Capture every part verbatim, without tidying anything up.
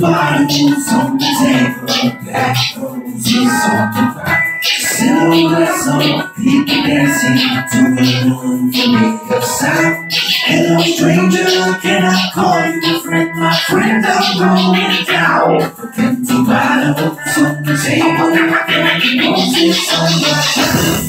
bottles on the table, black roses on the ground, silhouettes of people dancing to an unfamiliar sound. Hello stranger, can I call you a friend? My friend, I'm going down. Empty bottles on the table, black roses on the ground.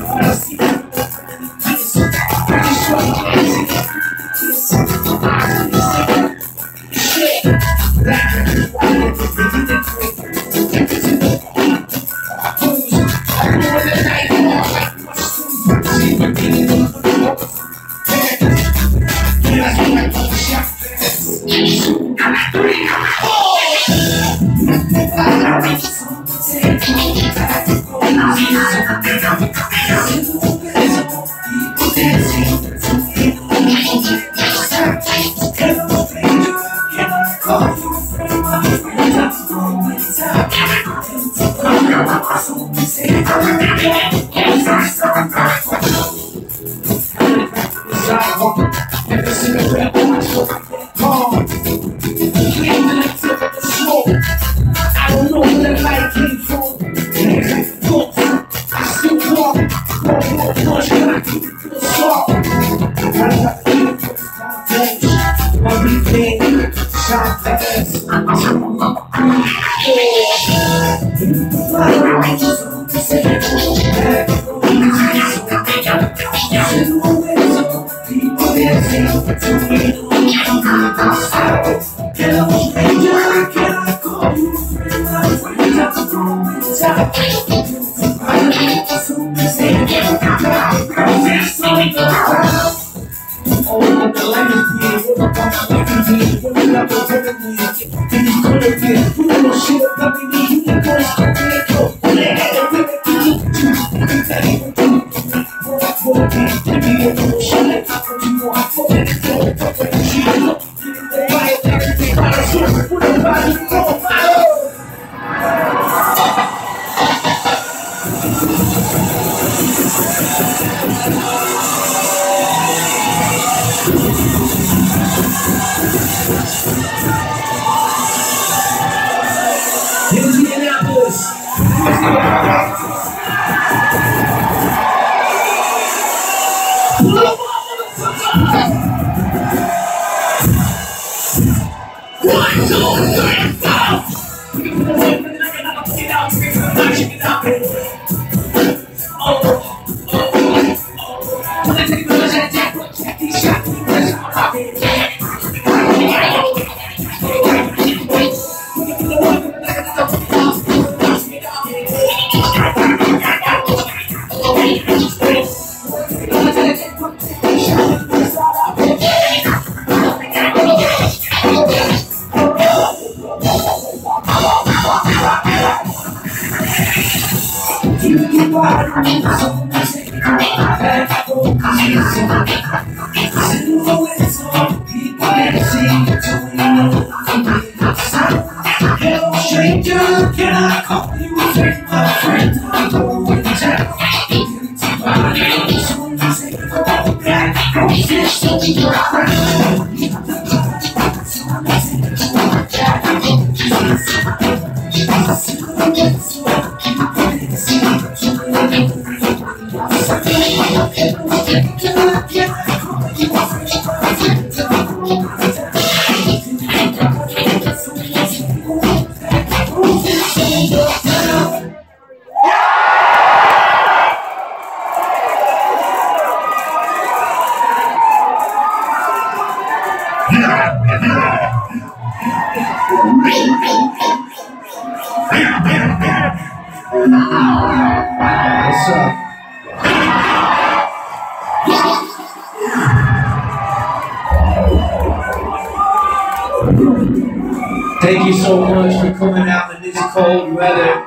Thank you so much for coming out in this cold weather.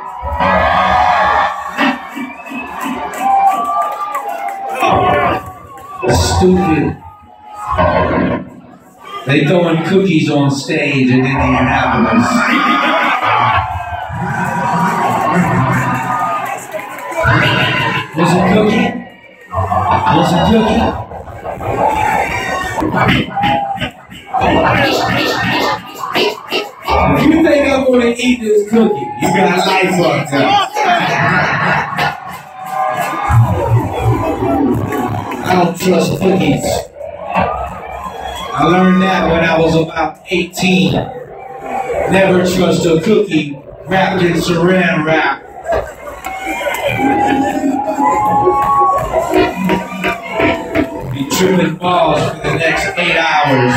Stupid. They throwing cookies on stage in Indianapolis. Was it cookie? Was it cookie? If you think want to eat this cookie. You got life fucked up. I don't trust cookies. I learned that when I was about eighteen. Never trust a cookie wrapped in saran wrap. Be tripping balls for the next eight hours.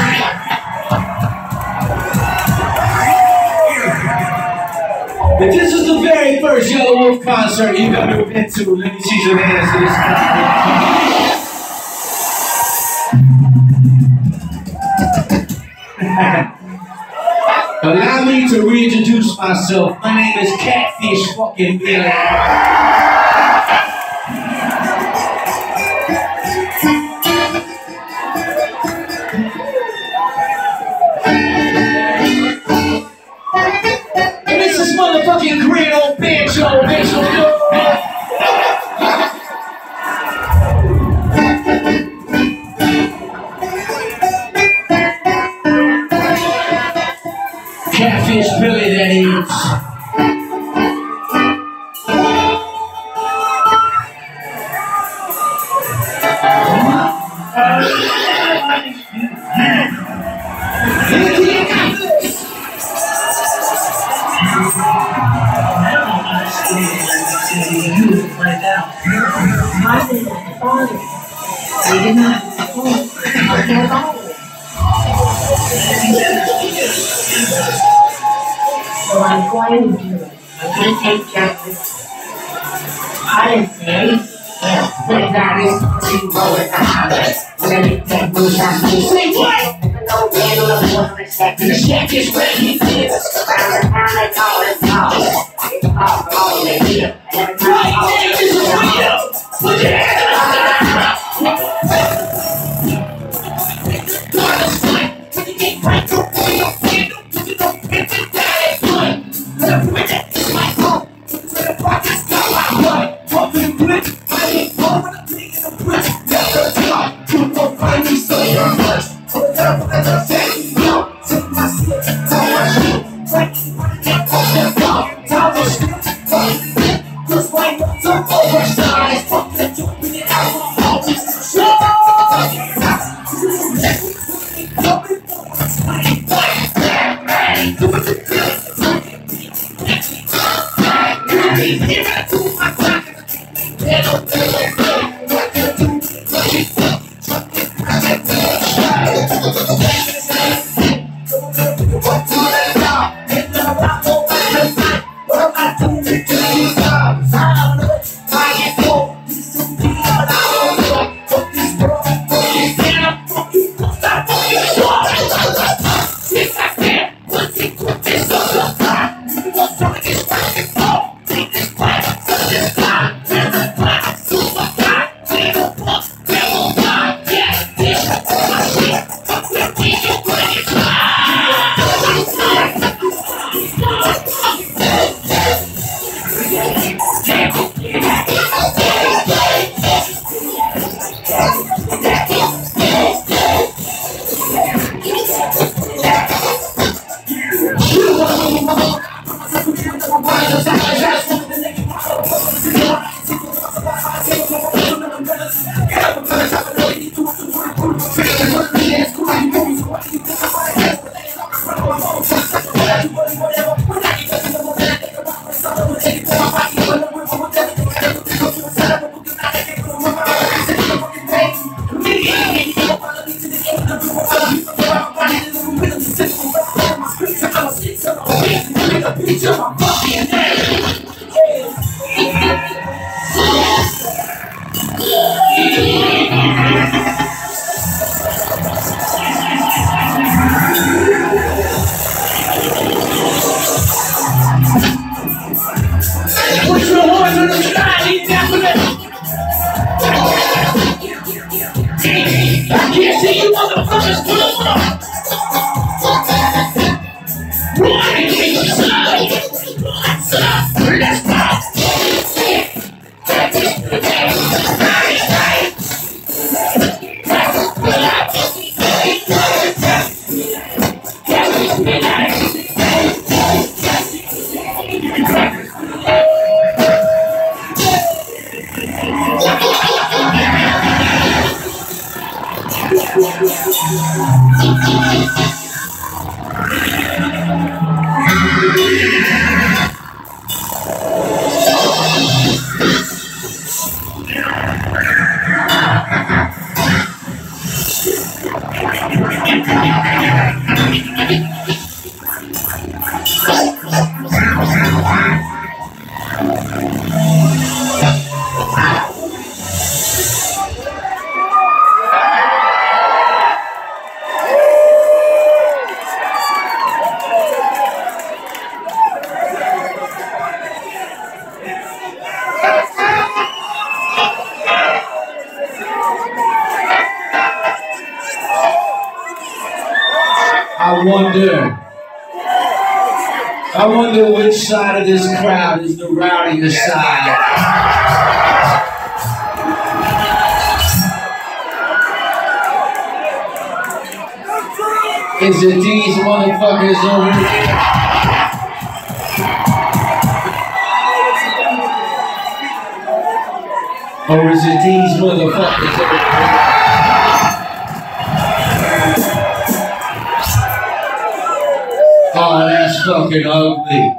But this is the very first Yelawolf concert you've ever been to. Let me see some hands to this concert. Allow me to reintroduce myself. My name is Catfish fucking Billy. And this is motherfucking great old banjo, banjo. Catfish Billy, that is. So I'm going to do it. I'm going to take justice. I didn't say, yeah, put it down here, put it roll it down. Let me take moves on me. Say what? No man on the board for a second. The shack is where he is. Around the town they call it tall. It's all all the way here. Every time I call it, it's real. Put your hands up. I wonder, I wonder which side of this crowd is the rowdiest side. Is it these motherfuckers over here? Or is it these motherfuckers over here? Oh, that's fucking ugly.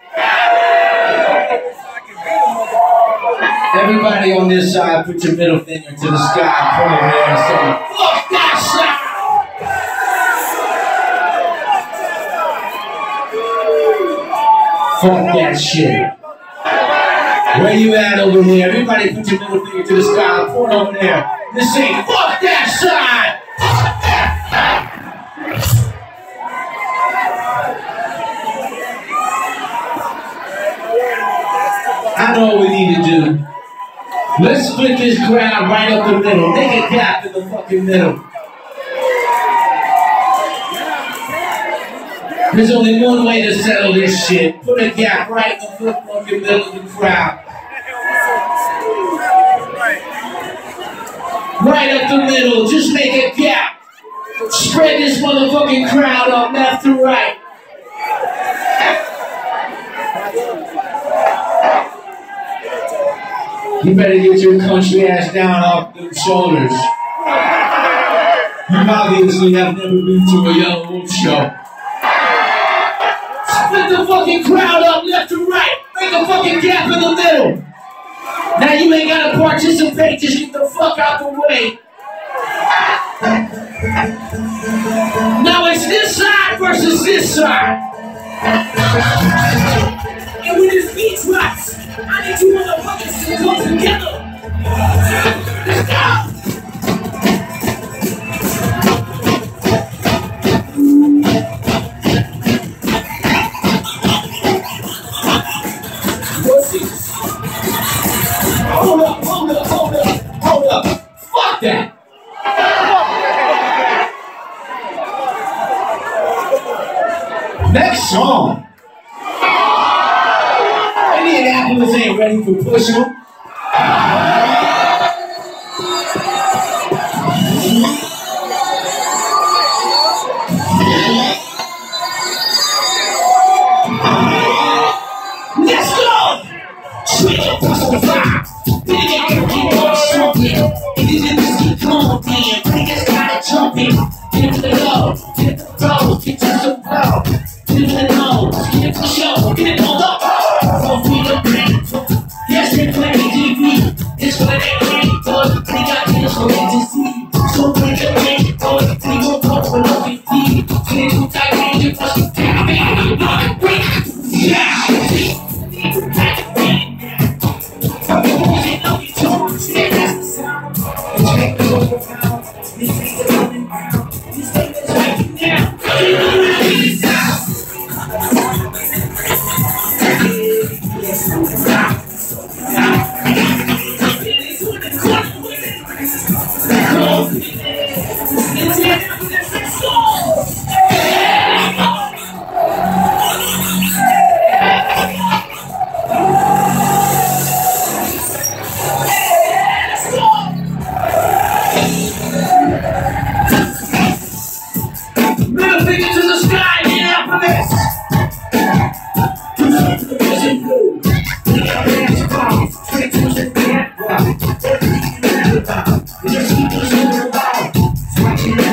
Everybody on this side, put your middle finger to the sky, point there and say, fuck that shit! Fuck that shit. Where you at over here? Everybody put your middle finger to the sky, point over there. Just say, fuck that side! I know what we need to do. Let's split this crowd right up the middle. Make a gap in the fucking middle. There's only one way to settle this shit. Put a gap right in the fucking middle of the crowd. Right up the middle. Just make a gap. Spread this motherfucking crowd up left to right. You better get your country ass down off the shoulders. You obviously have never been to a Yelawolf show. Split the fucking crowd up left to right. Make a fucking gap in the middle. Now you ain't gotta participate, just get the fuck out the way. Now it's this side versus this side. And when this beat drops, I need you motherfuckers to come together. Let's go! Pussies. Hold up, hold up, hold up, hold up. Fuck that. Next song. Indianapolis ain't ready for pushing them. Let's go! Straight up plus on fire. Big ass keep on something. It is this keep on playing. Big ass gotta jump in. Get to the low, get to the road, get to the road. Get to the nose, get to the show, get it on the oh. Yes, they play T V. It's what they play, but they got this for to see. So bring the rain, but they won't go for no fifty. They do tight range, you must be down, baby. Yeah! Just keep pushing the wall.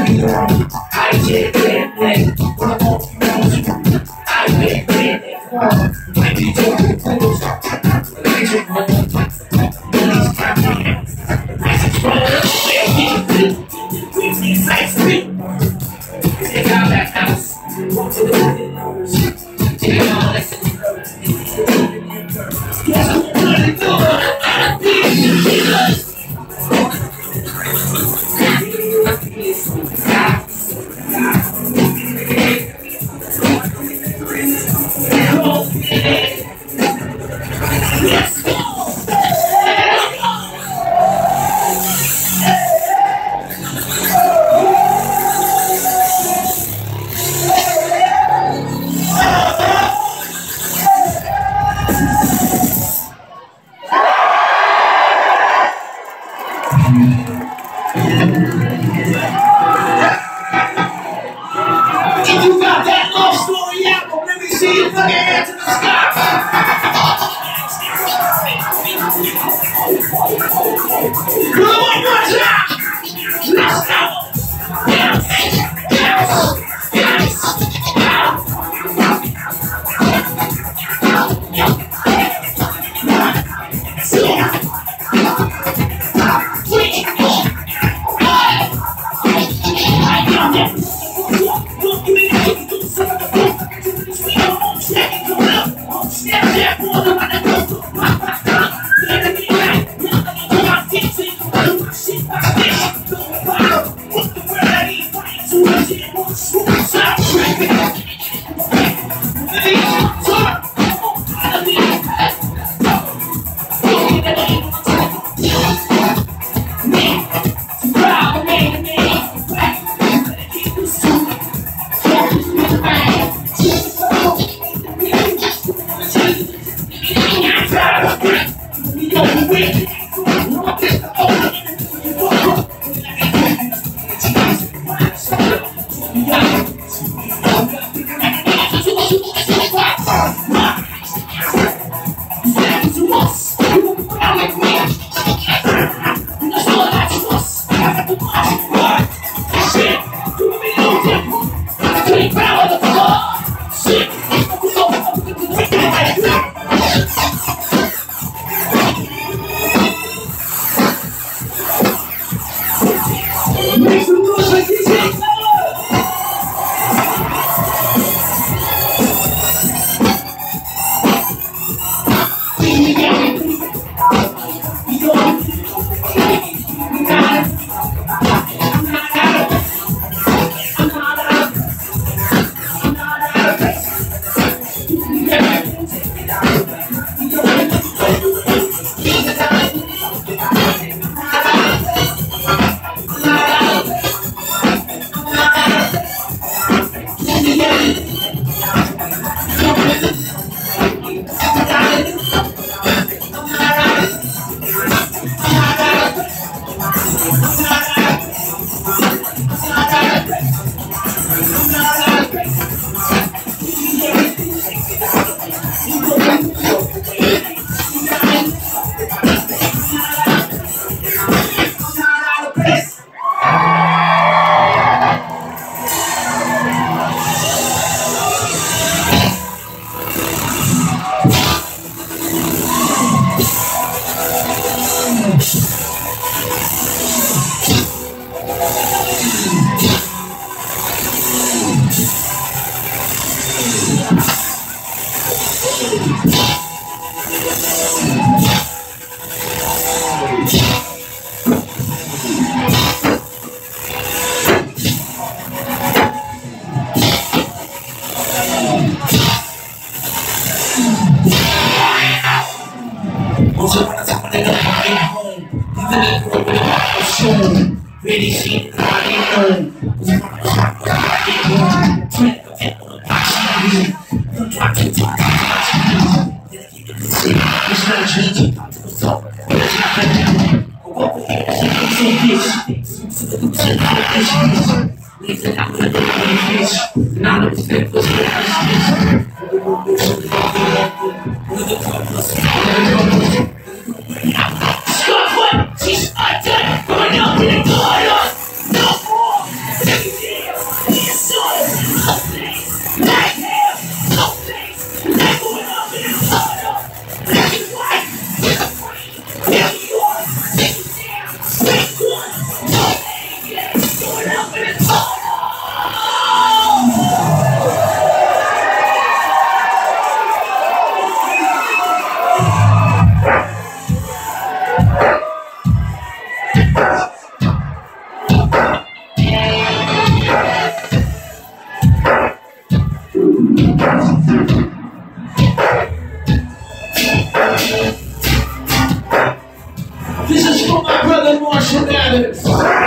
brother Marshall Mathers.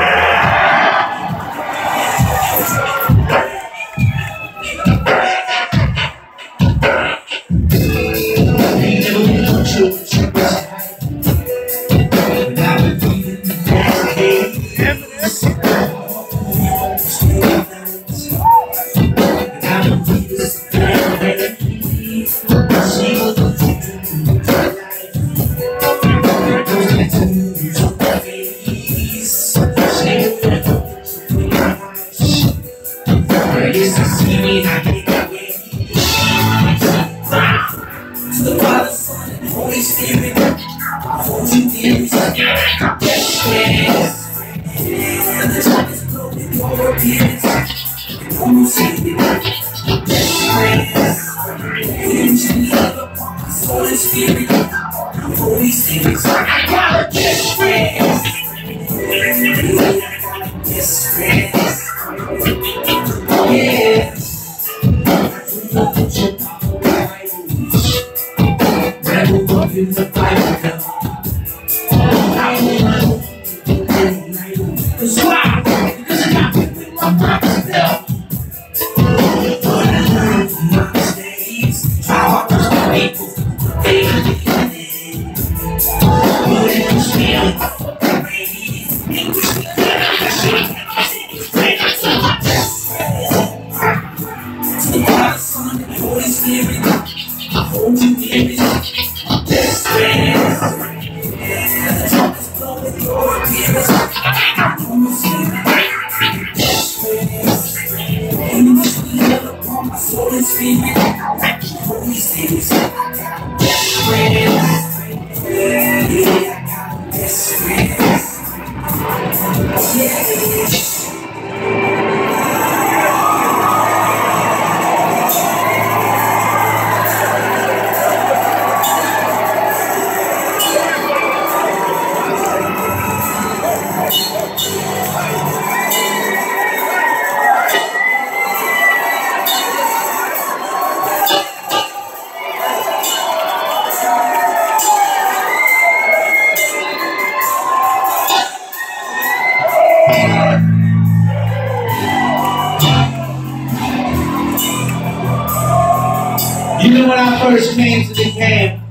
You know, when I first came to the camp,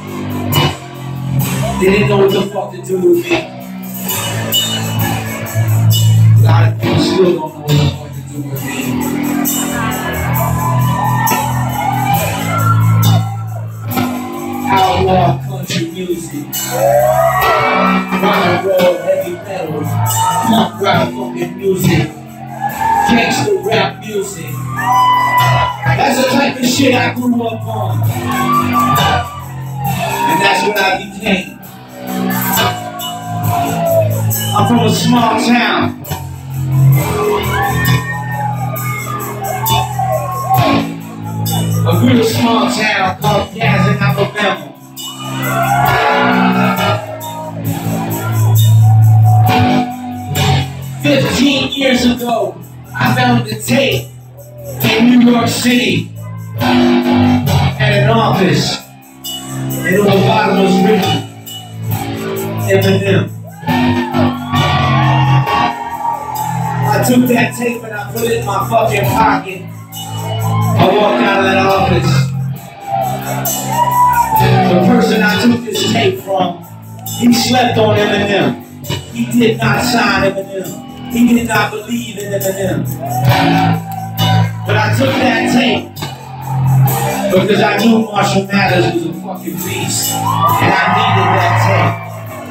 they didn't know what the fuck to do with me. A lot of people still don't know what the fuck to do with me. Outlaw country music, rock and roll, heavy metal, punk rock fucking music, gangster rap music. That's the type of shit I grew up on. And that's what I became. I'm from a small town. A real small town called Gadsden, Alabama. Fifteen years ago, I found the tape in New York City at an office, and on the bottom was written Eminem. I took that tape and I put it in my fucking pocket. I walked out of that office. The person I took this tape from, he slept on Eminem. He did not sign Eminem. He did not believe in Eminem. But I took that tape because I knew Marshall Mathers was a fucking beast, and I needed that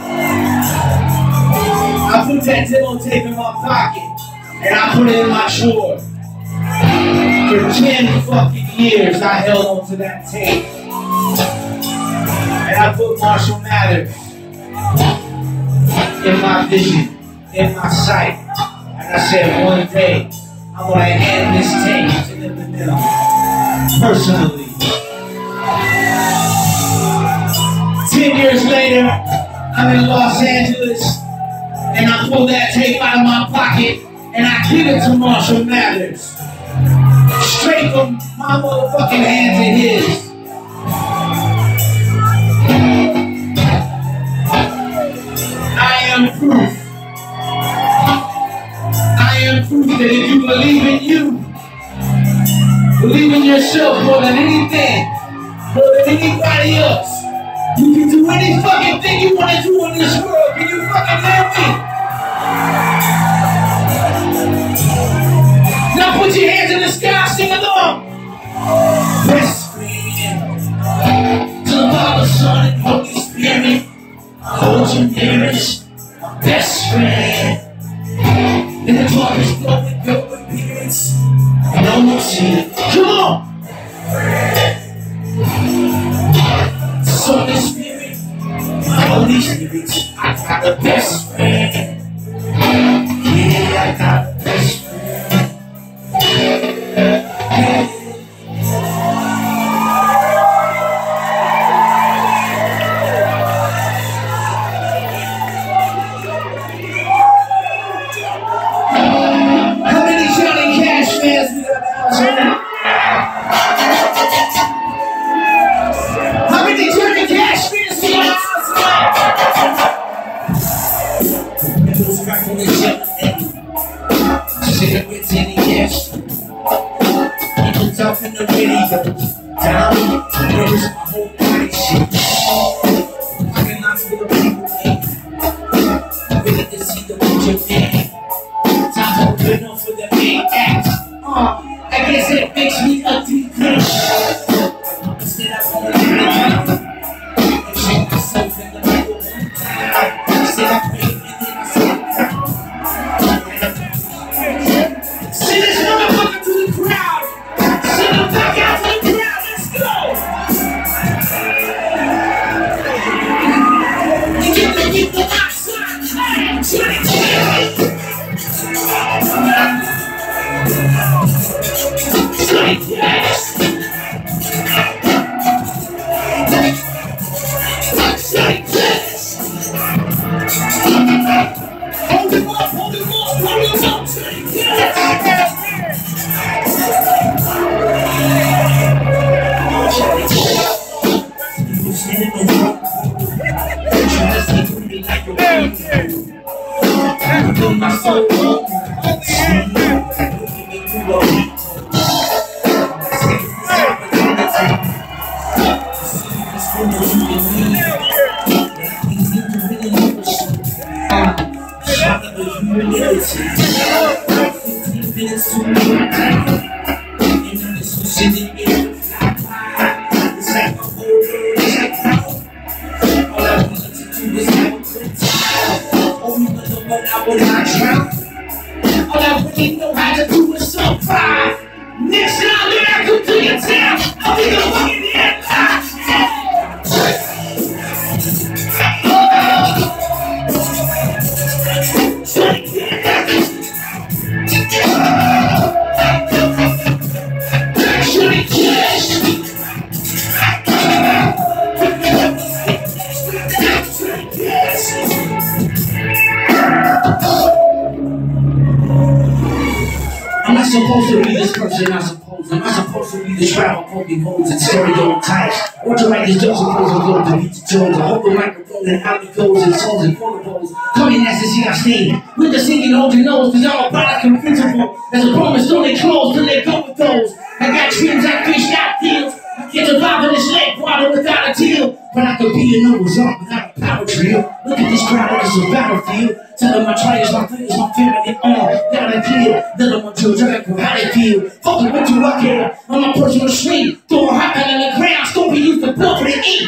tape. I put that demo tape in my pocket, and I put it in my drawer. For ten fucking years, I held on to that tape, and I put Marshall Mathers in my vision, in my sight, and I said, one day, I'm gonna hand this tape to Eminem personally. Ten years later, I'm in Los Angeles, and I pull that tape out of my pocket, and I give it to Marshall Mathers. Straight from my motherfucking hand to his. I am proof yourself more than anything, more than anybody else. You can do any fucking thing you want to do in this world. Can you fucking hear me? Now put your hands in the sky, sing along. Best friend, to the Father, Son, and Holy Spirit, hold you nearest. Best friend, in the darkest moment, your appearance, no more sin. Come on! Holy Spirit, Holy Spirit, I got the best friend. Yeah, I got the best friend. How many Johnny Cash fans we got now? How many Johnny Cash fans we got now? Those back on the jet. Cigarettes in the ash. People talk in the radio. Down, where is my whole body shit? I cannot feel the people in. I'm ready to see the picture in. Time to open up for the big act. Uh, I guess it makes me a deep bitch. Instead I wanna live it down. And shake myself in the middle. I said I prayed and then I said send this motherfucker to the crowd. Send him back out to the crowd. Let's go. You get the people outside. Hey, Johnny Cash. Johnny Cash. Johnny Cash. Hold him up, hold him up, hold him up, Johnny Cash. People standing on the road. Trying to see through me like a weed. I feel my soul home. Looking me through a week. fifteen minutes to me. And I'm just sitting here. It's like my whole world is like hell. All I wanted to do was have a good time. Only when the one I was not drown. All I really know how to do is survive. Next time that I come to your town, I'll be the fucking headline. I'm not supposed to be this person, I suppose. I'm not supposed to be the travel poking holes and stereotypes. Or to write this just supposed to go to beat the Jones. I hope the microphone and how it goes and songs and portables. Coming as to see I stay with the singing hold your nose, cause I'm a product and principle. As a promise, don't they close till they go with those. I got dreams, I fish, got deals. I can't survive in this lake water without a deal. But I could be a numbers up without a power drill. Look at this crowd like it's a battlefield. Tell them my trials, my fears, my family, all down and clear. Let them my children, how they feel. Fucking what you I care. On my personal street, throwing hot in the ground, don't be used to blow for the eat.